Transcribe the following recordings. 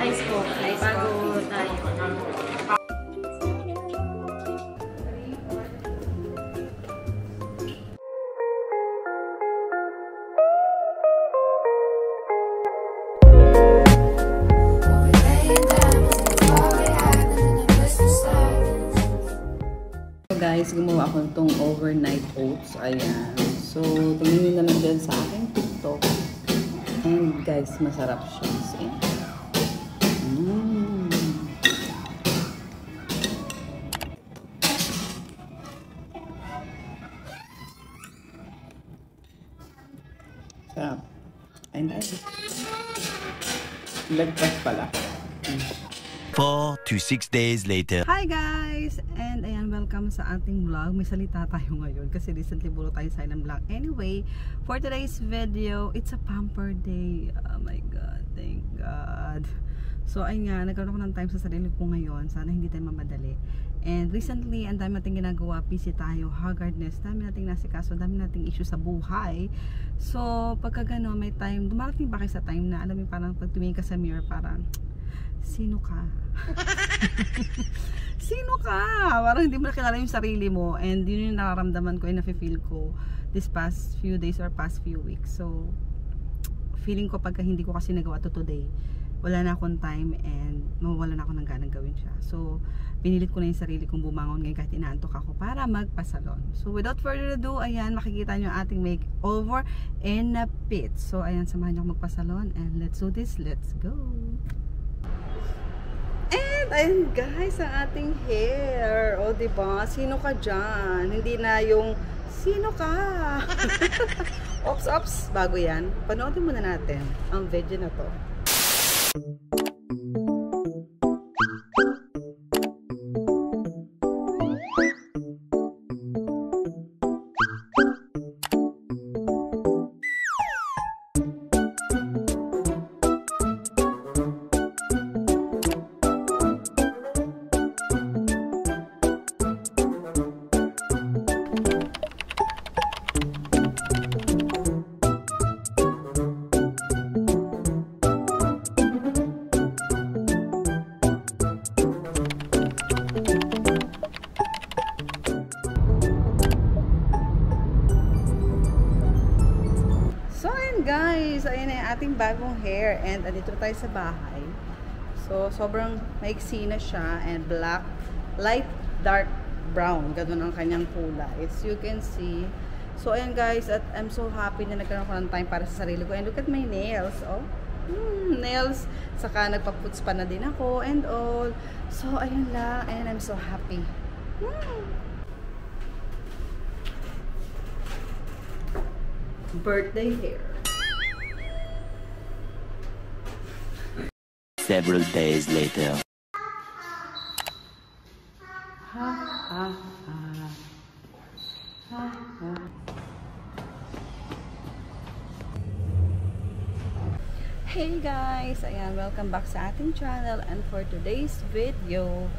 Ice coffee. Ice Bago coffee. tayo. Guys, gumawa ako itong overnight oats. Ayan. So, tingnan nyo na lang dyan sa aking TikTok. And guys, masarap siya. Sarap. And I breakfast pala. 4 to 6 days later. Hi guys! And ayan, welcome sa ating vlog. May salita tayo ngayon kasi recently bulo tayo sa ilang vlog. Anyway, for today's video, it's a pamper day. Oh my God, thank God. So ayun nga, nagkaroon ako ng time sa sarili ko ngayon. Sana hindi tayo mamadali. And recently, ang dami nating ginagawa, busy tayo, haggardness, dami nating nasikaso, dami nating issue sa buhay. So pagka gano'n, may time, dumarating ba kayo sa time na alam mo parang pag tumingin ka sa mirror, parang sino ka? Sino ka? Parang hindi mo nakilala yung sarili mo. And yun yung nararamdaman ko and nafe-feel ko this past few days or past few weeks. So feeling ko pagka hindi ko kasi nagawa to today, wala na akong time and mawawala na ako ng ganang gawin siya. So pinilit ko na yung sarili kong bumangon ngayon kahit inaantok ako para magpasalon. So without further ado, ayan, makikita nyo ating makeover in a pit. So ayan, samahan nyo ako magpasalon and let's do this. Let's go! And ayun guys, ang ating hair. O diba, sino ka dyan? Hindi na yung sino ka? Ops, bago yan. Panoodin muna natin ang video na to. Guys, ayan na yung ating bagong hair and andito tayo sa bahay. So, sobrang maiksi na siya and black, light, dark brown. Ganun ang kanyang kulay. As you can see. So, ayan guys, at I'm so happy na nagkaroon ko ng time para sa sarili ko. And look at my nails, oh. Nails. Saka nagpa-puts pa na din ako and all. So, ayan lang. And I'm so happy. Birthday hair. Several days later. Hey guys! Ayan, welcome back sa ating channel and for today's video,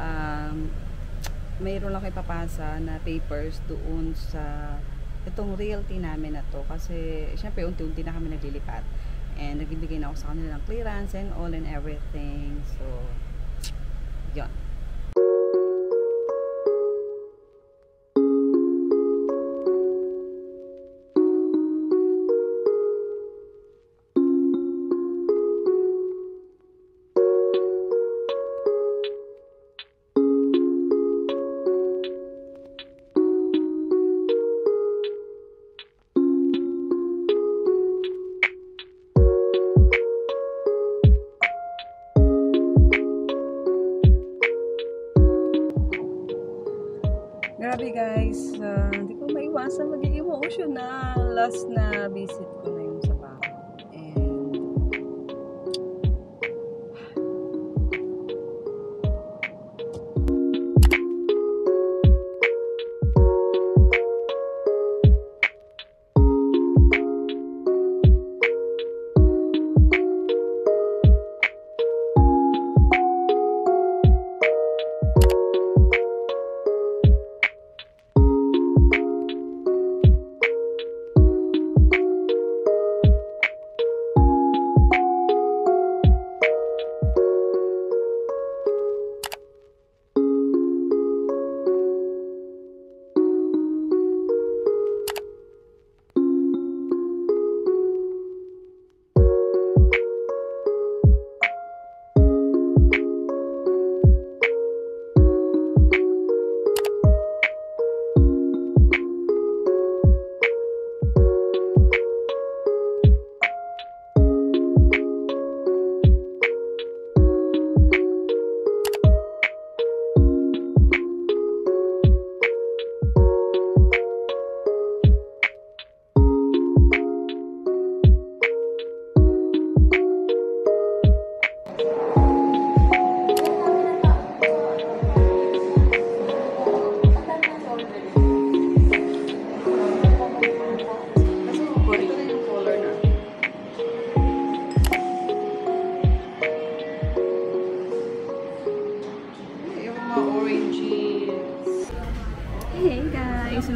mayroon lang kayo papasa na papers doon sa itong realty namin na to kasi syempre unti-unti na kami naglilipat. And nagbibigay na ako sa kanila ng clearance and all and everything. So, yun. Grabe guys, hindi ko maiwasan maging emotional. Last na visit ko na yun sa bahay. And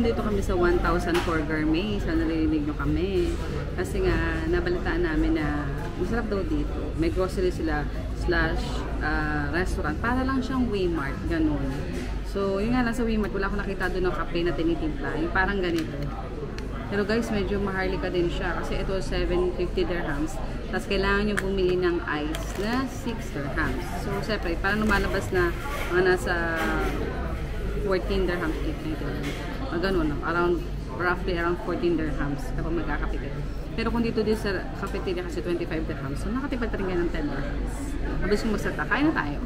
nandito kami sa 1004 Gourmet. Sana narinig nyo kami. Kasi nga, nabalitaan namin na masarap daw dito. May grocery sila / restaurant. Para lang siyang Waymart, ganun. So, yun nga lang sa Waymart, wala akong nakita doon ng kape na tinitimpla. Yung parang ganito. Pero guys, medyo maharlika din siya. Kasi ito 750 dirhams. Tapos kailangan nyo bumili ng ice na 6 dirhams. So, separate. Parang lumalabas na mga nasa 14 dirhams, 18 dirhams. Ganun lang. Roughly around 14 dirhams kapag magkakape kayo. Pero kung dito din sa cafeteria kasi 25 dirhams. So, nakatipad pa rin kayo ng 10 dirhams. Mabilis kong masarta. Kain na tayo.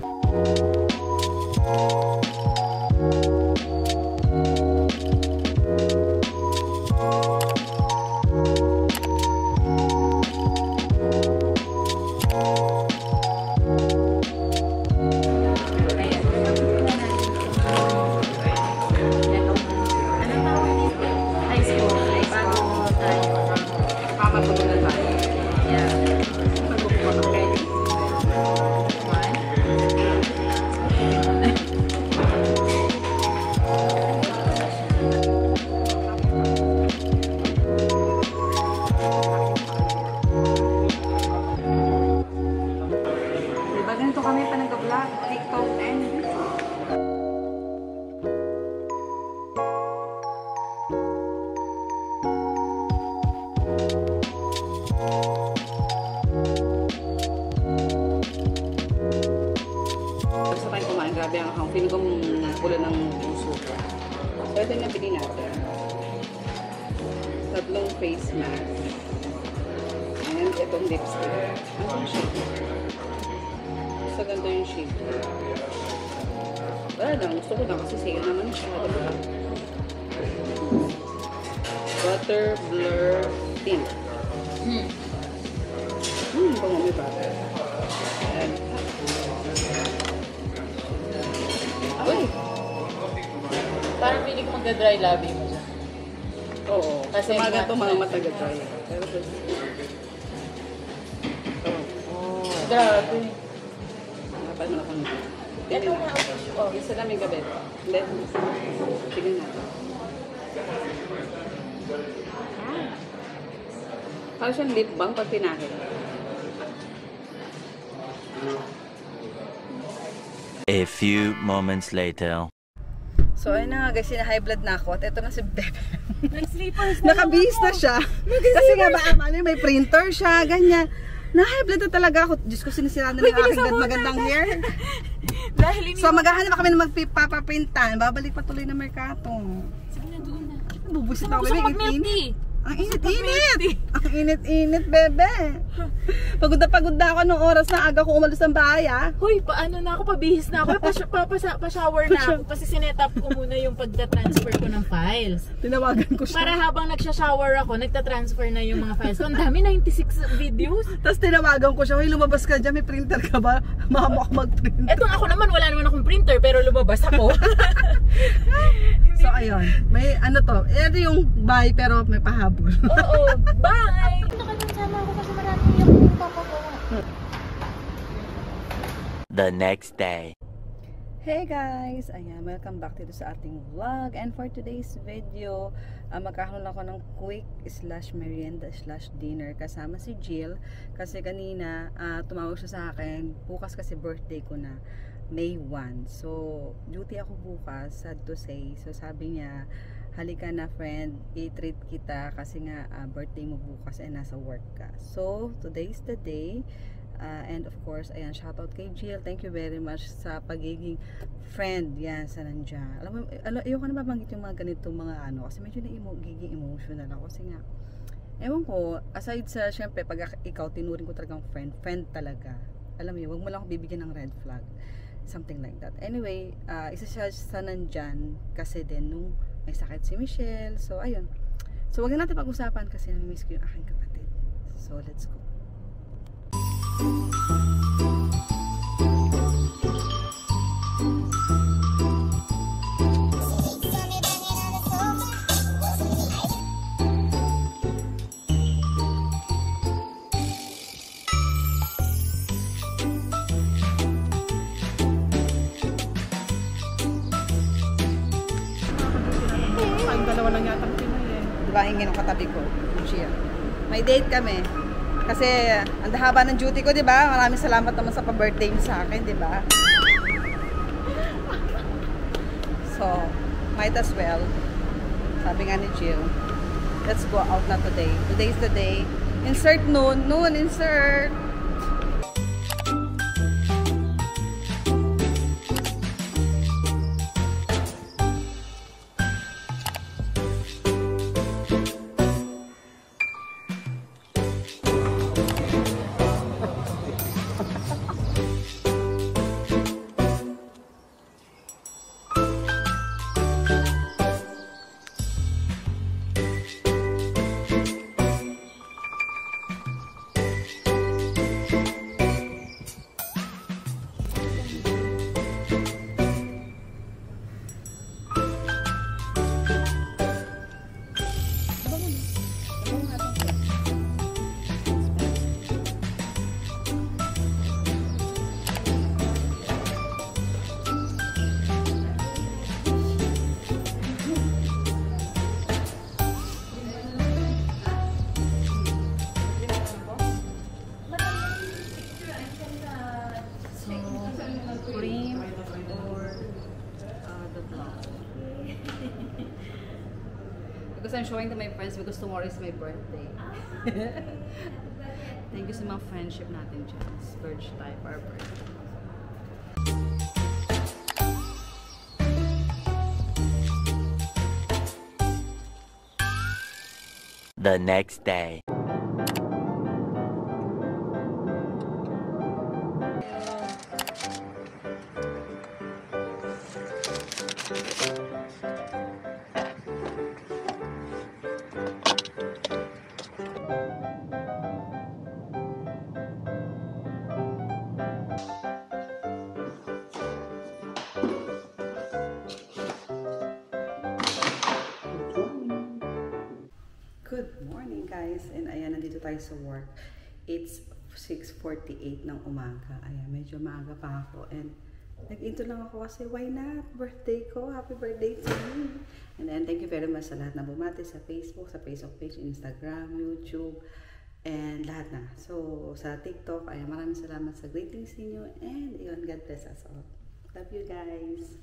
Grabe ang akong feeling ko pula ng puso ko. So, ito yung nabili natin. 3 face mask. And itong lipstick. Ano yung shade? Basta ganda yung shade. Wala lang. Gusto ko lang kasi sale naman siya. Diba? Butter Blur Tint. Bango may butter. And Uy! Parang feeling ko magda-dry labi mo siya. oo. Kasi Sa mga ganito mga matte. mataga-dry. Pero Grabe. paano na kami? Ito nga ako. Oh, isa lang may gabi. Hindi. Tignan natin. Parang siyang lip balm pag pinakit. A few moments later. So, ayun na nga guys, high blood na ako. At ito na si Bebe. Nag-sleepers Nakabihis na siya. Kasi nga ba, may printer siya, ganyan. Na-high blood na talaga ako. Diyos ko, sinisira na ng aking magandang hair. Dahil ini... So, maghahanap kami ng magpapaprintan. Babalik pa tuloy na Mercato. Sige na, doon na. Bubusit Gusto ako, ko Bebe. mag-milk tea. Ang init-init! Ang init-init, Bebe. Pagod na ako nung oras na aga ko umalis ng bahay, ah. Hoy, paano na ako? Pabihis na ako. Pa-shower na ako. Kasi sinetap ko muna yung pagta-transfer ko ng files. Tinawagan ko siya. Para habang nagsha-shower ako, nagta-transfer na yung mga files ko. Ang dami, 96 videos. Tapos tinawagan ko siya, "Hoy, lumabas ka dyan, may printer ka ba? Mama ako mag-print." Etong ako naman, wala naman akong printer, pero lumabas ako. So, ayun. May ano to, ito yung bahay pero may pahabol. Oo, bye! Nakasama ako kasi marami yung papagawa. The next day. Hey guys! Ayan, welcome back dito sa ating vlog. And for today's video, magkakaroon ako ng quick / merienda / dinner kasama si Jill. Kasi kanina, tumawag siya sa akin. Bukas kasi birthday ko na. May 1. So, duty ako bukas, sad to say. So, sabi niya, halika na friend, i-treat kita kasi nga birthday mo bukas and nasa work ka. So, today's the day. And of course, ayan, shoutout kay Jill. Thank you very much sa pagiging friend yan sa nandiyan. Alam mo, ayoko na mabanggit yung mga ganitong mga ano, kasi medyo giging emotional ako. Kasi nga, ewan ko, aside sa, syempre, pag ikaw tinuring ko talagang friend talaga. Alam mo yun, wag mo lang ako bibigyan ng red flag. Something like that. Anyway, isa siya sa nandyan kasi din nung may sakit si Michelle. So, ayun. So, wag na natin pag-usapan kasi namimiss ko yung aking kapatid. So, let's go. tingin ng katabi ko. Siya. May date kami. Kasi, ang haba ng duty ko, di ba? Maraming salamat naman sa pa-birthday mo sa akin, di ba? So, might as well. Sabi nga ni Jill, let's go out na today. Today's the day. Insert noon. Noon, insert. Cream or the block. Because I'm showing to my friends because tomorrow is my birthday. Thank you sa mga friendship natin dyan. Splurge tayo for our birthday. The next day. Good morning guys, and ayan, nandito tayo sa work. It's 6:48 ng umaga. Ayan, medyo maaga pa ako, and nag-into lang ako kasi why not? Birthday ko, happy birthday to me. And then thank you very much sa lahat na bumati sa Facebook, sa Facebook page, Instagram, YouTube, and lahat na. So sa TikTok, ayan, maraming salamat sa greetings ninyo, and yun, God bless us all. Love you guys.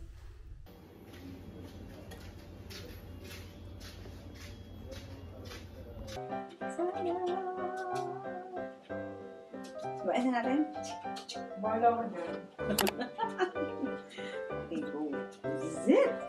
Subain na natin. Bahala ka dyan. Okay, go. Zip!